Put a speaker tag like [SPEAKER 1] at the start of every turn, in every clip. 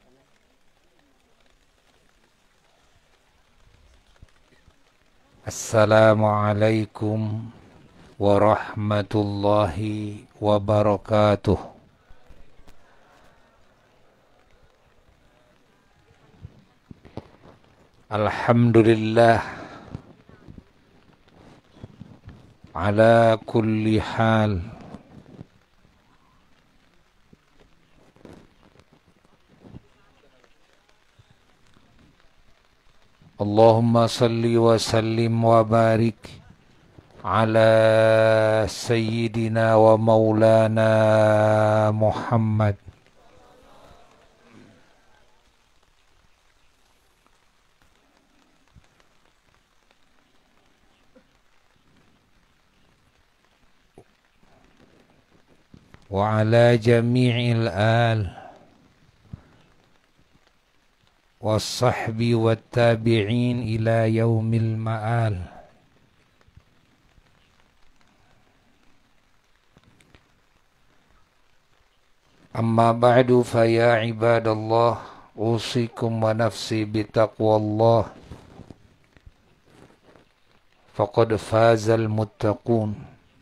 [SPEAKER 1] Assalamualaikum warahmatullahi wabarakatuh. Alhamdulillah ala kulli hal. Allahumma salli wa sallim wa barik ala sayyidina wa maulana Muhammad wa ala jami'il al was-sahbi wat-tabi'in ila yaumil ma'al. Amma ba'du fa ya ibadallah, usikum wa nafsi bitaqwallah, faqad fazal muttaqun.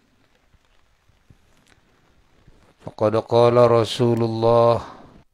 [SPEAKER 1] Faqad qala Rasulullah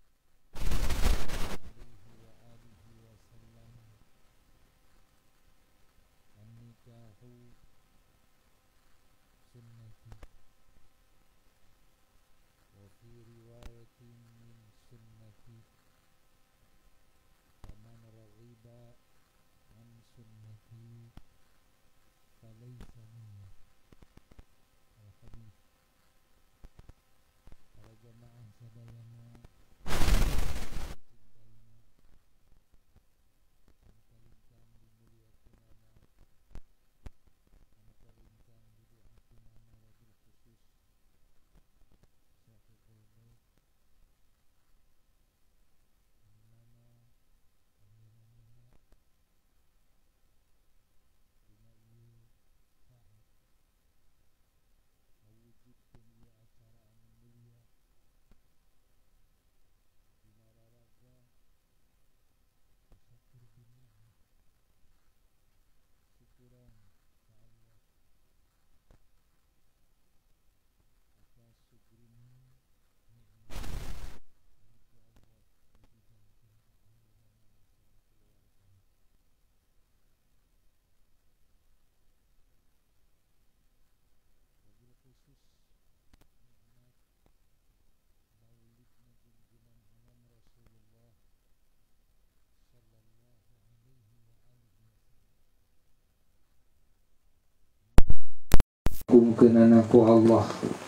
[SPEAKER 1] kumkeunana ku Allah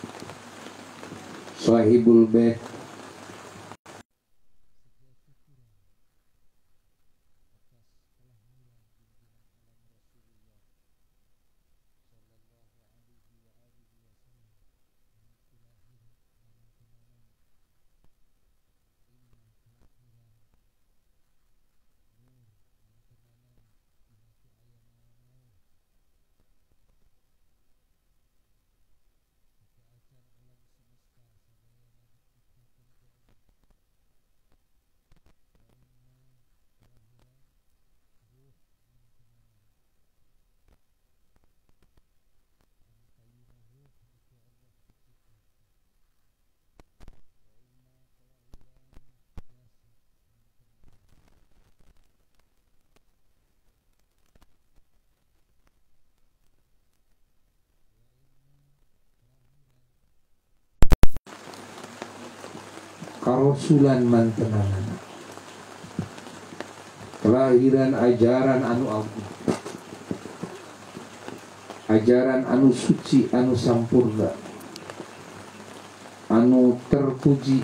[SPEAKER 1] sahibul bait karasulan mantenanana, kelahiran ajaran anu agung, ajaran anu suci, anu sampurna, anu terpuji.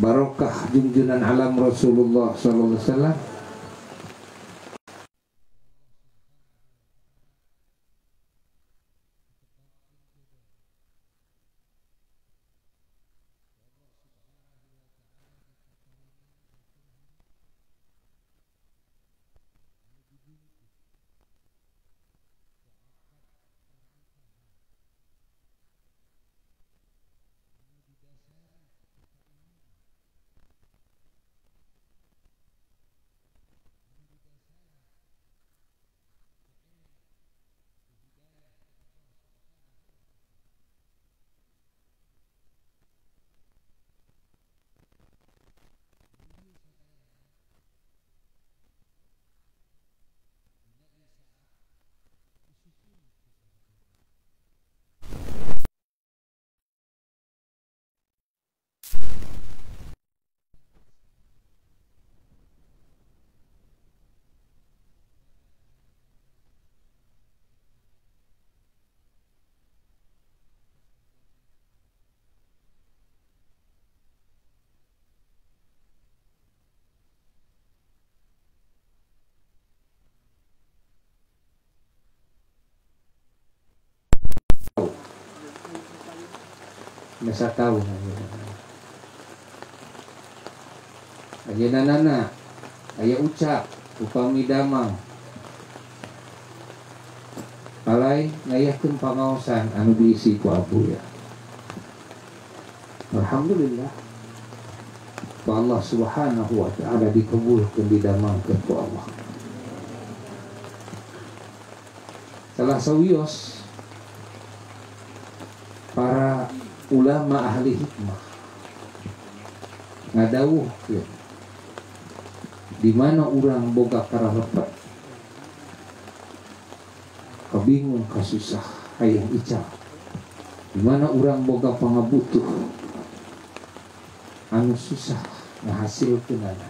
[SPEAKER 1] barokah junjunan alam Rasulullah sallallahu alaihi wasallam, masa tahu aja nana aya ucap upami damang alai ngayakeun pangaosan anu diisi ku abu ya. Alhamdulillah ku Allah subhanahu wa ta'ala dikabulkeun didamangkeun ku Allah. Salah sawios para ulama ahli hikmah ngadawuhkeun di mana urang boga karalepet kabingung kasusah hayang icap, di mana urang boga pangabutuh anu susah ngahasilkeunana,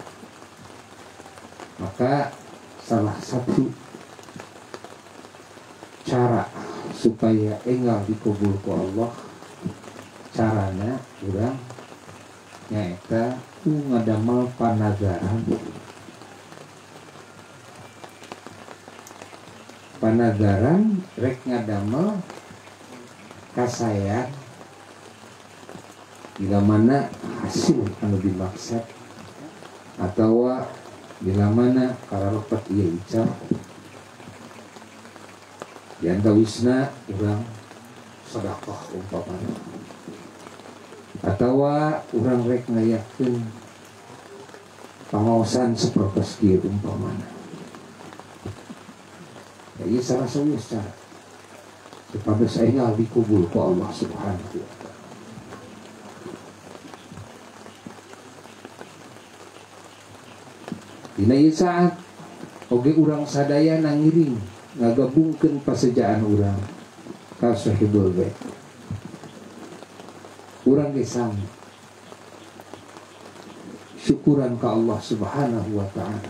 [SPEAKER 1] maka salah satu cara supaya enggal dikabul ku Allah carana urang nyaeta ngadamel panagaran rek ngadamel kasayan bila mana hasil anu dimaksud atau bila mana karalepet ieu ucap diantawisna urang sedekah umpamana atau urang rek ngayakeun pangaosan sapertos kieu umpamana. Ya ieu salah satu cara supados enggal dikabul ku Allah subhanahu wa ta'ala. Dina ieu saat oge urang sadayana ngiring ngagabungkeun pasejaan urang ka sahibul bait. Urang ge sami syukuran ka Allah subhanahu wa ta'ala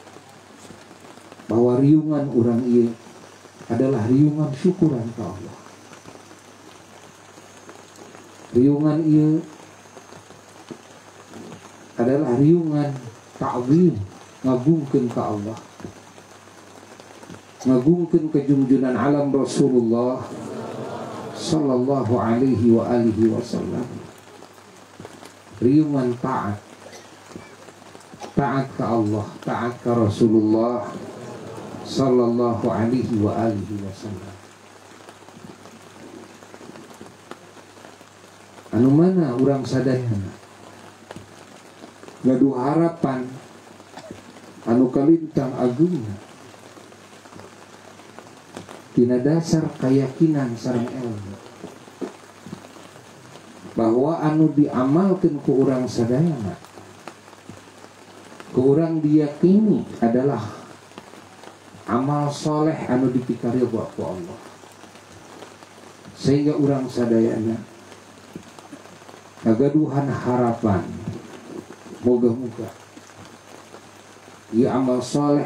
[SPEAKER 1] bahwa riungan urang ieu adalah riungan syukuran ka Allah. Riungan ieu adalah riungan ta'zim ngagungkeun ka Allah, ngagungkeun ka junjunan alam Rasulullah sallallahu alaihi wa alihi wasallam. Riungan taat ka Allah, taat ka Rasulullah sallallahu alaihi wa alihi wasallam. Anu mana urang sadayana gaduh harapan anu kalintang agungna tina dasar keyakinan sareng ilmu bahwa anu diamalkeun ku urang sadayana ku urang diyakini adalah amal soleh anu dipikaridho ku Allah, sehingga urang sadayana ngagaduhan harapan moga-moga ieu amal soleh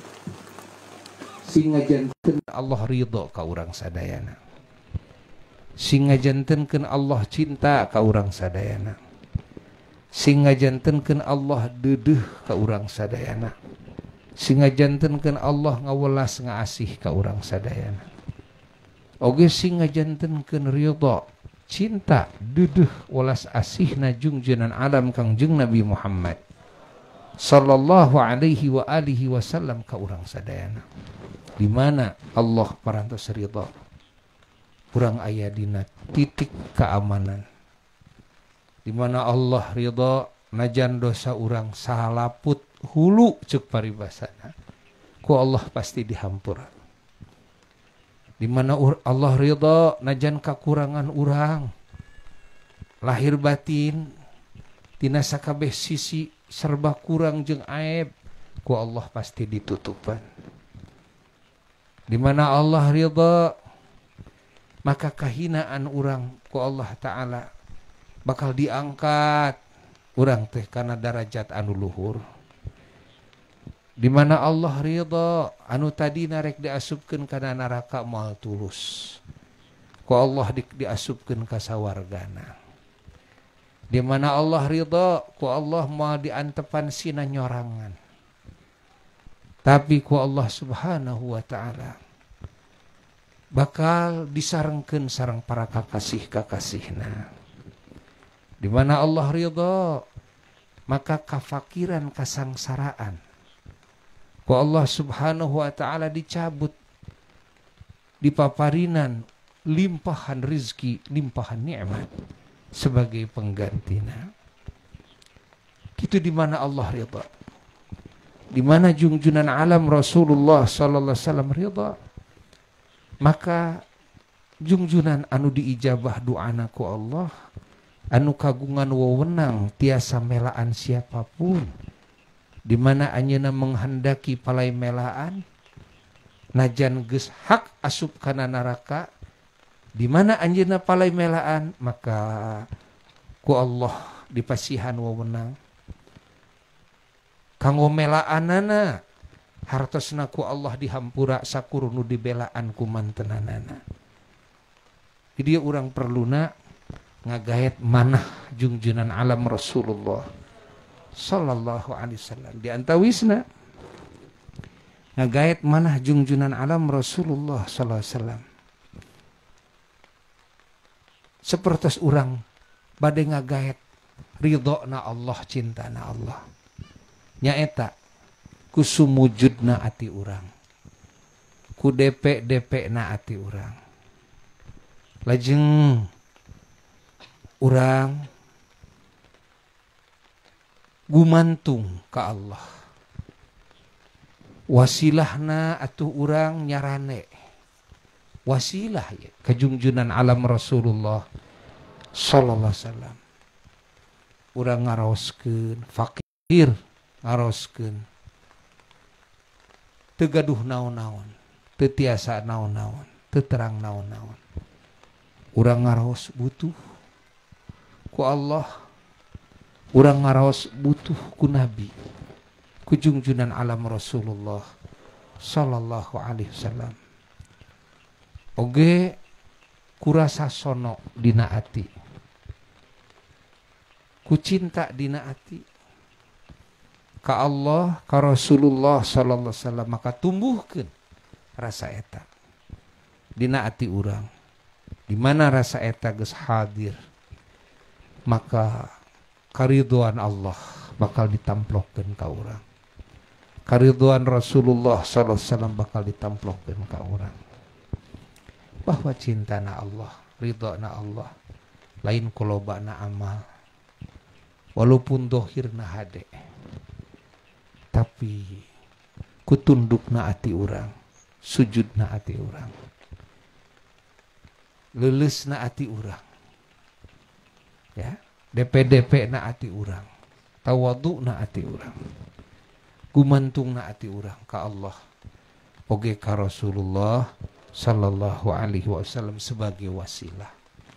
[SPEAKER 1] sing ngajantenkeun Allah ridho ka urang sadayana, sing ngajantenkeun Allah cinta ka urang sadayana, sing ngajantenkeun Allah deudeuh ka urang sadayana, sing ngajantenkeun Allah ngawelas ngaasih ka urang sadayana, oge sing ngajantenkeun ridha cinta deudeuh welas asihna junjunan alam Kangjeng Nabi Muhammad sallallahu alaihi wa alihi wasallam ka urang sadayana. Di mana Allah parantos ridha, urang aya dina titik keamanan. Di mana Allah ridha najan dosa urang salaput hulu ceuk paribasana, ku Allah pasti dihampura. Di mana Allah ridha najan kakurangan urang lahir batin tina sakabeh sisi serba kurang jeung aib, ku Allah pasti ditutupan. Di mana Allah ridha maka kahinaan urang ku Allah Ta'ala bakal diangkat urang teh kana darajat anu luhur. Di mana Allah ridha anu tadina rek diasupkeun kana neraka moal tulus, ku Allah diasupkeun ka sawargana. Di mana Allah ridha ku Allah moal diantepan sina nyorangan, tapi ku Allah Subhanahu wa Ta'ala bakal disarengkeun sareng para kakasih-kakasihna. Di mana Allah ridha maka kafakiran kasangsaraan ku Allah Subhanahu wa Ta'ala dicabut, dipaparinan limpahan rizki, limpahan nikmat sebagai penggantina. Kitu di mana Allah ridha, di mana junjunan alam Rasulullah sallallahu alaihi wasallam ridha, maka junjunan anu diijabah doana ku Allah, anu kagungan wewenang tiasa melaan siapapun, di mana anjeunna menghendaki palai melaan najan geus hak asup kana neraka, di mana anjeunna palai melaan maka ku Allah dipasihan wewenang kanggo melaanana hartosna ku Allah dihampura sakur nu dibelaan ku mantenanana. Jadi urang perluna ngagaet manah junjunan alam Rasulullah sallallahu alaihi wasallam. Di antawisna ngagaet manah junjunan alam Rasulullah sallallahu alaihi wasallam. Sapertos urang bade ngagaet ridhona Allah, cintana Allah. Nyaeta ku sumujudna ati urang, ku DP-DP na ati urang. Lajeng urang gumantung ka Allah. Wasilahna atuh urang nyarane. Wasilah ya kajungjunan alam Rasulullah sallallahu alaihi wasallam. Urang ngaraoskeun fakir, ngaraoskeun teu gaduh naon-naon, teu tiasa naon-naon, teu terang naon-naon. Urang ngaraos butuh ku Allah, urang ngaraos butuh ku Nabi, ku junjunan alam Rasulullah sallallahu alaihi wasallam. Oge kurasa sono dina ati, ku cinta dina ati ka Allah, ka Rasulullah sallallahu alaihi wasallam, maka tumbuhkeun rasa eta dina ati urang. Di mana rasa eta geus hadir, maka karidhoan Allah bakal ditamplokeun ka urang. Karidhoan Rasulullah sallallahu alaihi wasallam bakal ditamplokeun ka urang. Bahwa cintana Allah, ridhona Allah lain kulobana amal, walaupun dohirna hade, tapi kutundukna ati urang, sujudna ati urang, leuleusna ati urang, ya, DP-DP na ati urang, tawadhu'na ati urang, gumantungna ati urang ka Allah, oge ka Rasulullah sallallahu alaihi wasallam sebagai wasilah.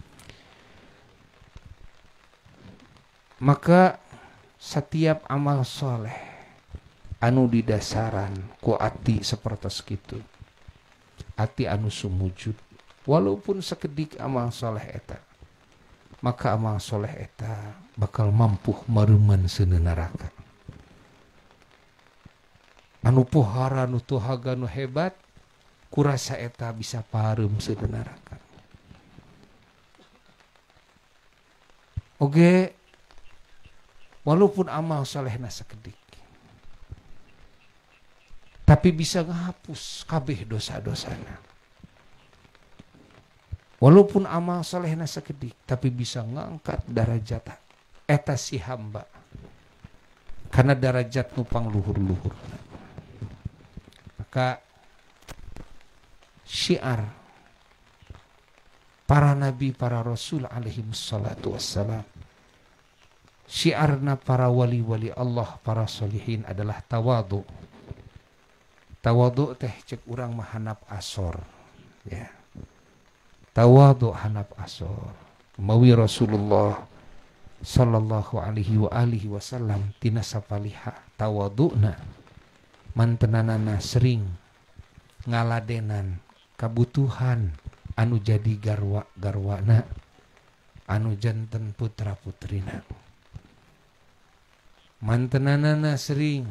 [SPEAKER 1] Maka setiap amal soleh anu didasaran ku ati sapertos kitu, ati anu sumujud walaupun sakedik amal soleh eta, maka amal soleh eta bakal mampu maruman seuneu neraka. Anu pohara nu tuhaga nu hebat kurasa eta bisa pareum seuneu neraka. Oge walaupun amal solehna sakedik, tapi bisa ngahapus kabeh dosa-dosana. Walaupun amal solehna sakedik, tapi bisa ngangkat darajat eta si hamba. Karena darajat nupang luhur-luhur. Maka syiar para nabi, para rasul alaihi wassalatu wassalam, syiarna para wali-wali Allah, para solihin adalah tawadu. Tawadu teh cek urang mah hanap asor, ya. Tawadu hanap asor. Mawi Rasulullah sallallahu alaihi wa alihi wasallam tina sapaliha tawaduna mantenanana sering ngaladenan kabutuhan anu jadi garwana, anu janten putra putrina. Mantenanana sering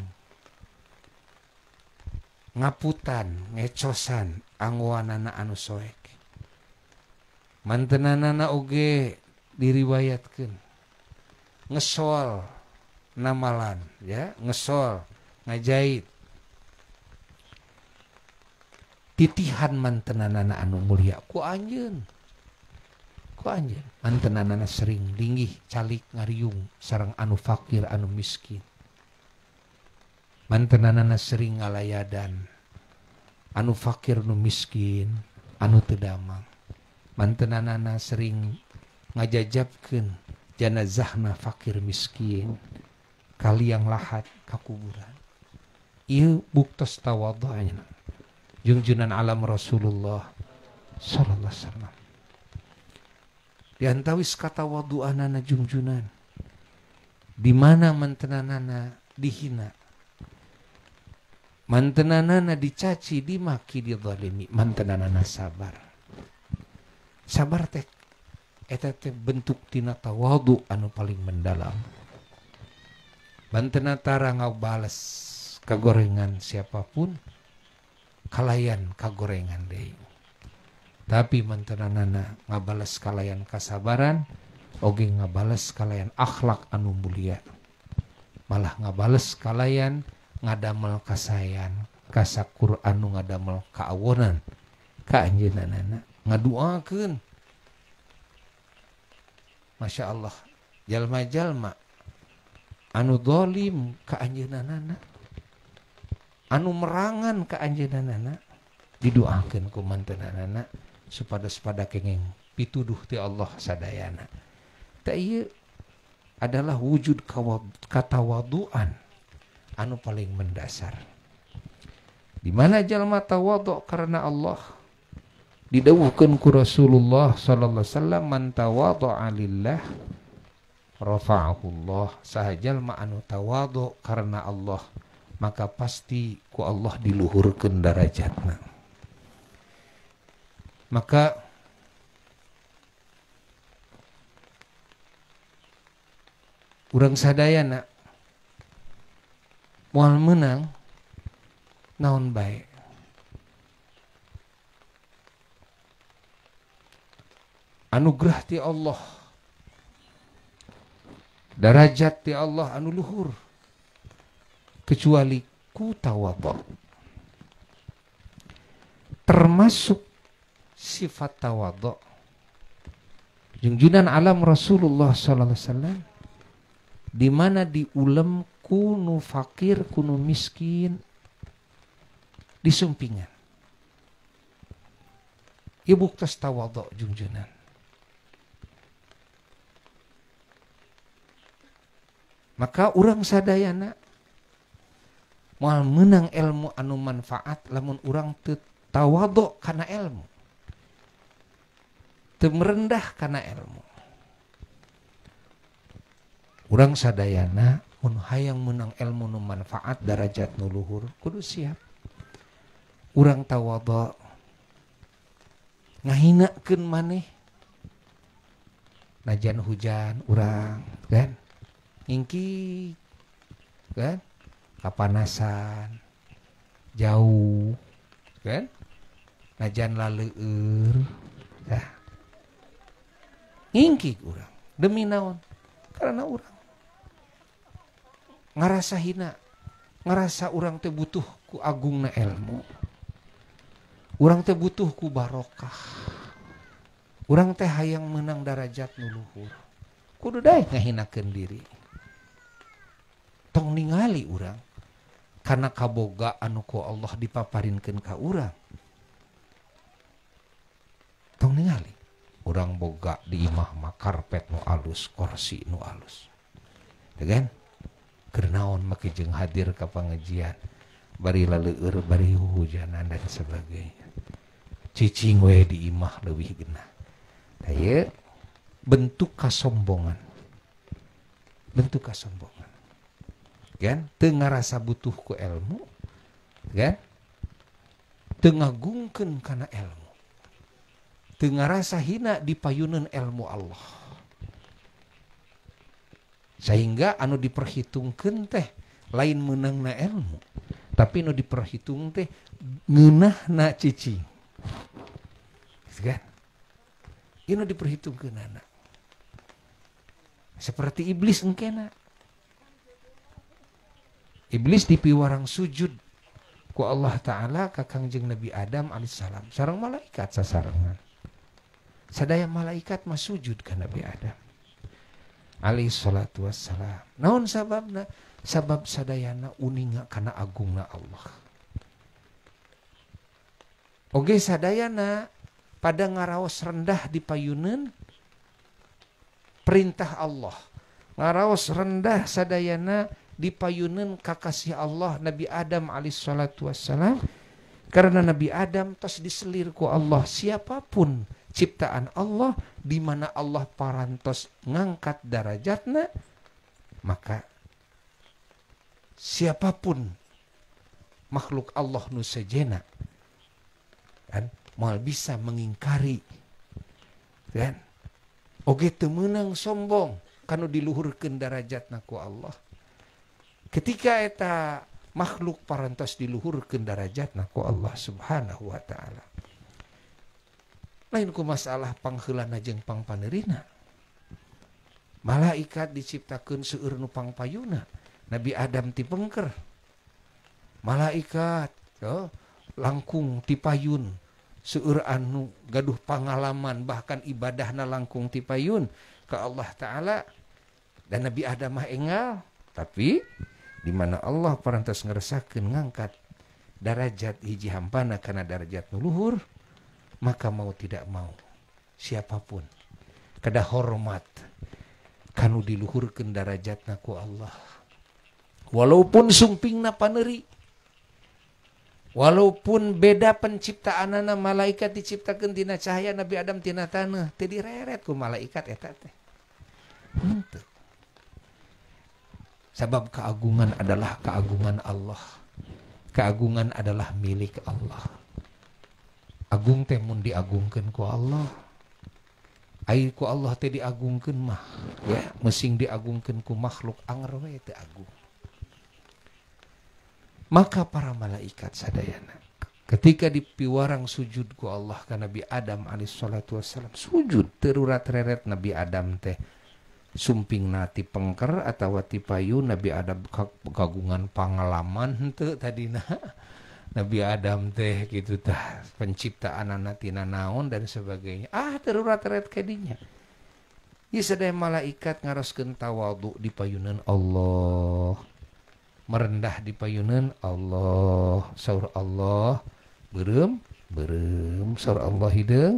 [SPEAKER 1] ngaputan, ngecosan angwanana anu soek. Mantenanana oge diriwayatkeun ngesol namalan, ya, ngesol ngajait. Titihan mantenanana anu mulia ku anjeun. Ku anjeun mantenanana sering linggih calik ngariung sareng anu fakir anu miskin. Mantenanana sering ngalayadan anu fakir anu miskin anu teu damang. Mantenanana sering ngajajabkeun janazahna fakir miskin kaliang lahat ka kuburan. Ieu buktos tawadhu'na junjunan alam Rasulullah sallallahu alaihi wasallam. Di antawis katawadhu'anana junjunan di mana mantenanana dihina, mantenanana dicaci, dimaki, dizalimi, mantenanana sabar. Sabar teh eta teh bentuk tina tawadhu anu paling mendalam. Bantena tara ngabales kagorengan siapapun, kalayan kagorengan deui. Tapi mantenanana ngabales kalayan kasabaran, oge ngabales kalayan akhlak anu mulia. Malah ngabales kalayan ngadamel kasayan, kasakur anu ngadamel kaawonan ka anjeunana. Ngaduakeun, Masya Allah, jalma-jalma anu dolim ka anjeunana, anu merangan ka anjeunana, didoakeun ku mantenanana supados pada kenging pituduh ti Allah sadayana. Ta ieu adalah wujud katawaduan anu paling mendasar. Di mana jalma tawadhu karena Allah, didawuhkeun ku Rasulullah sallallahu alaihi wasallam, man tawadhu'a lillah rafa'ahu Allah. Sahajalma anu tawadhu karena Allah, maka pasti ku Allah diluhurkeun darajatna. Maka urang sadayana moal meunang naon bae, anugerah ti Allah, darajat ti Allah anu luhur, kecuali ku tawadhu. Termasuk sifat tawadhu junjunan alam Rasulullah sallallahu alaihi wasallam, di mana diulem kunu fakir kunu miskin disumpingan. Ieu buktos tawadhu junjunan. Maka urang sadayana moal meunang ilmu anu manfaat lamun urang teu tawadhu kana ilmu, teu merendah kana ilmu. Urang sadayana mun hayang meunang ilmu nu manfaat, darajat nu luhur, kudu siap. Urang tawadhu ngahinakeun maneh, najan hujan urang kan ngingki kan kapanasan jauh kan najan laleur nah ngingki urang demi naon karena urang ngarasa hina ngarasa urang teh butuh ku agungna ilmu urang teh butuh ku barokah urang teh hayang menang derajat nu luhur kudu daek ngahinakeun diri tong ningali urang karena kaboga anu ku Allah dipaparinkeun ka urang tong ningali urang boga di imah mah karpet nu alus kursi nu alus teh kan keur naon make jeung hadir ka pangajian bari laleur bari hujanan dan sebagainya cicing we di imah leuwih geunah tah ieu bentuk kasombongan kan teu ngarasa butuh ku ilmu kan teu ngagungkeun kana ilmu teu ngarasa hina dipayuneun ilmu Allah sehingga anu diperhitungkeun teh lain meunangna ilmu tapi anu diperhitung teh ngeunahna cicing kan inu diperhitungkeun anak seperti iblis engkena iblis dipiwarang sujud ku Allah Ta'ala ka Kangjeng Nabi Adam alaihissalam sareng malaikat sasarengan sadaya malaikat mah sujud ka Nabi Adam alaihissalatu wassalam naon sababna sabab sadayana uninga kana agungna Allah oge sadayana pada ngaraos rendah dipayuneun perintah Allah ngaraos rendah sadayana dipayuneun kakasih Allah Nabi Adam alaihissalatu wassalam karena Nabi Adam tos diselir ku Allah siapapun ciptaan Allah di mana Allah parantos ngangkat darajatna maka siapapun makhluk Allah nu sejena kan moal bisa mengingkari kan oge teu meunang sombong kanu diluhurkeun darajatna ku Allah ketika eta makhluk parantos diluhurkeun darajatna ku Allah subhanahu wa ta'ala lain ku masalah pangheulana jeung pangpaneurina malaikat diciptakeun seueur nu pangpayuna Nabi Adam ti pengker malaikat langkung ti payun seueur anu gaduh pangalaman bahkan ibadahna langkung ti payun ka Allah Ta'ala dan Nabi Adam mah enggal tapi di mana Allah parantos ngerasakeun ngangkat darajat hiji hampana kana darajat nu luhur maka mau tidak mau siapapun kada hormat kanu diluhurkeun darajatna ku Allah walaupun sumpingna paneuri walaupun beda penciptaanana malaikat diciptakeun tina cahaya Nabi Adam tina taneuh teu direret ku malaikat eta teh henteu sabab keagungan adalah keagungan Allah keagungan adalah milik Allah agung teh mun diagungkeun ku Allah ai ku Allah teh diagungkeun mah ya mesing diagungkeun ku makhluk anger we teu agung maka para malaikat sadayana ketika dipiwarang sujud ku Allah ka Nabi Adam alaihissalatu wassalam sujud terurat reret Nabi Adam teh sumpingna ti pengker atawa ti payun Nabi Adam kagungan pangalaman henteu tadina Nabi Adam teh gitu tah penciptaanana tina naon dan sebagainya terurat ret kadinya ieu sadaya malaikat ngaroskeun tawadhu di payuneun Allah merendah di payuneun Allah saur Allah beureum saur Allah hideung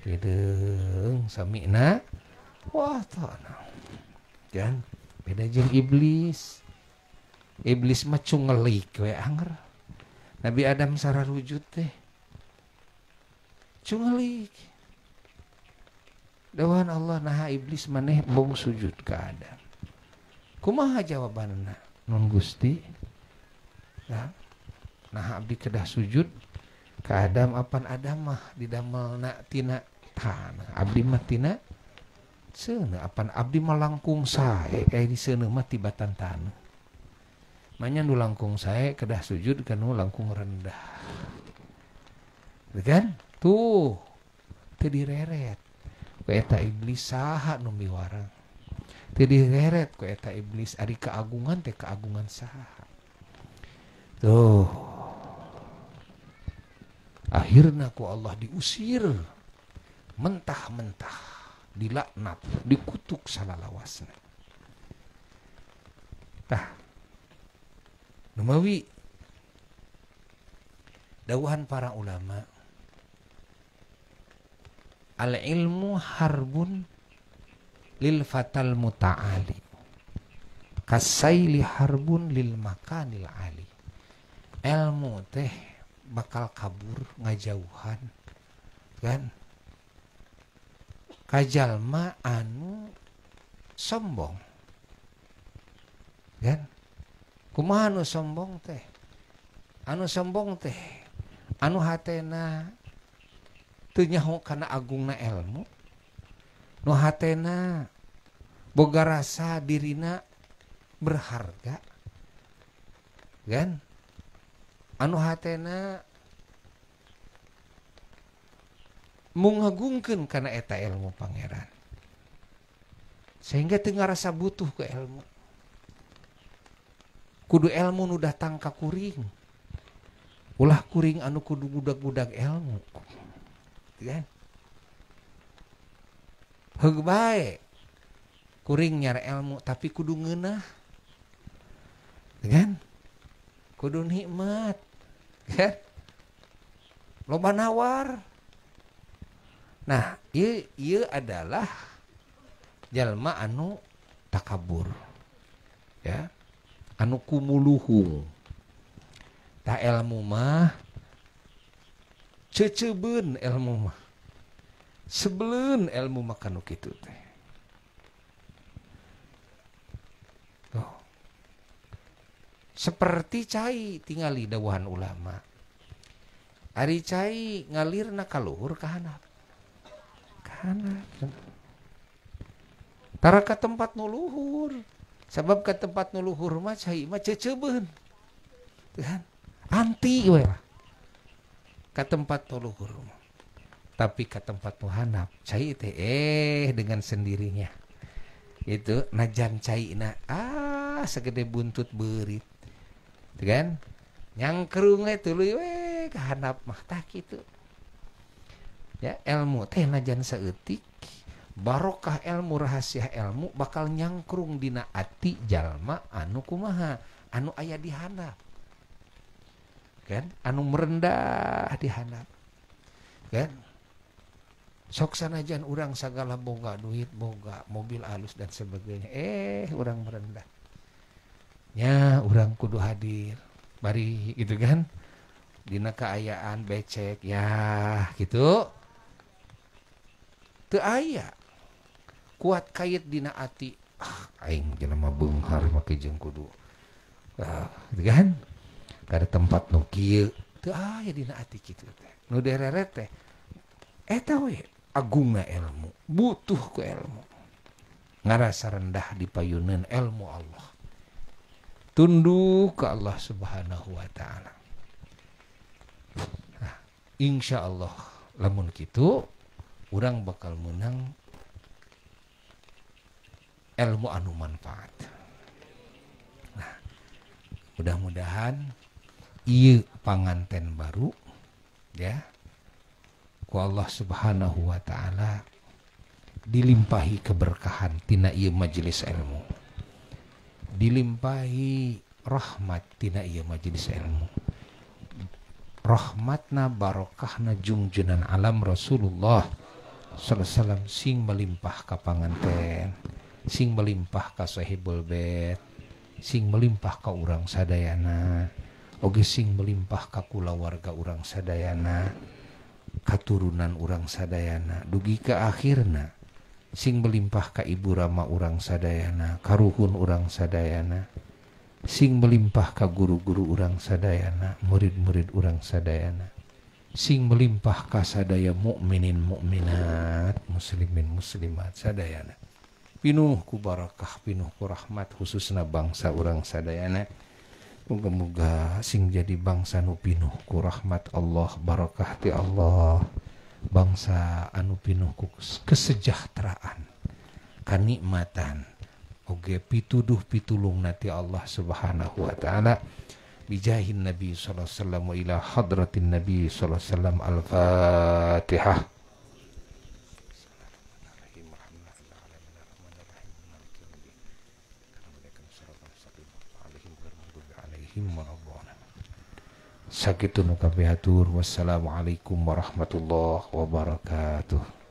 [SPEAKER 1] samina wa ta'ala kan beda jeung iblis mah cungelik we anger Nabi Adam sararujud teh cungelik dawan Allah naha iblis maneh bong sujud ka Adam kumaha jawabanna nun Gusti nah abdi kedah sujud ka Adam apan Adam mah didamelna tina tanah abdi mah tina Seuneu apan abdi mah langkung sae di seuneu mah tibatan taneuh. Manya nu langkung sae kedah sujud kana langkung rendah. Kan? Tuh. Teu direret. Ku eta iblis saha nu miwarang. Teu direret ku eta iblis ari keagungan teh keagungan saha. Tuh. Akhirna ku Allah diusir. Mentah-mentah, dilaknat, dikutuk salalawasna. Tah, numawi dawuhan para ulama, al ilmu harbun lil fatal muta'ali, kasaili harbun lil makanil ali. Ilmu teh bakal kabur ngajauhan, kan? Kajalma anu sombong, kan? Kumaha anu sombong teh? Anu sombong teh anu hatena teu nyaho kana agungna ilmu, nu hatena boga rasa dirina berharga, kan? Anu hatena mengagungkeun kana eta ilmu pangeran, sehingga teu ngarasa butuh ke ilmu. Kudu ilmu nu datang ka kuring, ulah kuring anu kudu budak-budak ilmu, kan? Heug bae kuring nyara ilmu tapi kudu ngeunah, kan? Kudu nikmat, kan? Loba nawar. Nah, ieu adalah jalma anu takabur, ya, anu kumuluhung. Tah ilmu mah cecebeun ilmu mah, sebeleun ilmu mah kanu kitu teh. Oh. Seperti cai tingali dawuhan ulama. Ari cai ngalirna ka luhur ka handap. Tara ka tempat nu luhur, sabab ka tempat nu luhur mah cai mah cecebeun, kan? Anti we lah ka tempat nu luhur mah. Tapi ka tempat nu handap cai teh dengan sendirinya itu najan caina segede buntut beurit, kan? Nyangkrung tuluy we ka handap mah tah kitu. Ya, ilmu teh najan saeutik, barokah ilmu, rahasia ilmu bakal nyangkrung dina ati jalma anu kumaha, anu aya di handap, kan? Anu merendah di handap, kan? Sok sanajan urang sagala boga duit, boga mobil alus dan sebagainya, urang merendah. Ya, urang kudu hadir, bari gitu kan? Dina kaayaan becek, ya gitu. Teu aya kuat kait dina ati, aing jelema beunghar make jeung kudu gitu kan? Kada tempat nu kieu teu aya dina ati kitu teh. Nu dereret teh eta we agungna ilmu, butuh ku ilmu. Ngarasa rendah dipayuneun ilmu Allah. Tunduk ke Allah Subhanahu wa taala. Nah, insyaallah lamun kitu urang bakal menang ilmu anu manfaat. Nah, mudah-mudahan ieu panganten baru ya ku Allah Subhanahu wa taala dilimpahi keberkahan tina ieu majelis ilmu, dilimpahi rahmat tina ieu majelis ilmu, rahmatna barokahna junjunan alam Rasulullah sallallahu alaihi wasallam sing melimpah ka panganten, sing melimpah ka sahibul bait, sing melimpah ka urang sadayana, oge sing melimpah ka kulawarga urang sadayana, katurunan urang sadayana, dugi ka akhirna sing melimpah ka ibu rama urang sadayana, karuhun urang sadayana, sing melimpah ka guru-guru urang sadayana, murid-murid urang sadayana, sing melimpah ka sadaya mukminin mukminat, muslimin muslimat sadayana. pinuh ku barakah, pinuh ku rahmat, khususna bangsa urang sadayana. Moga-moga sing jadi bangsa nu pinuh ku rahmat Allah, barakah ti Allah, bangsa anu pinuh ku kesejahteraan, kanikmatan, oge pituduh pitulung nati Allah subhanahu wa ta'ala. Bijahin Nabi sallallahu alaihi wasallam wa ila hadratin Nabi sallallahu alaihi wasallam. Al-Fatihah. Sakitun kabeh hatur. Wassalamualaikum warahmatullahi wabarakatuh.